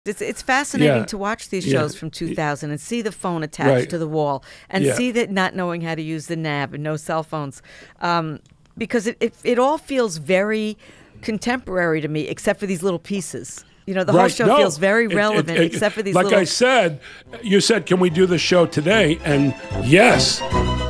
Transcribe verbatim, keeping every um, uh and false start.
It's it's fascinating Yeah. to watch these Yeah. shows from two thousand and see the phone attached Right. to the wall and Yeah. see that not knowing how to use the nav and no cell phones, um, because it, it it all feels very contemporary to me, except for these little pieces. You know, the whole Right. show No, feels very it- it- relevant, it- except for these like little. I said, you said, can we do the show today? And yes,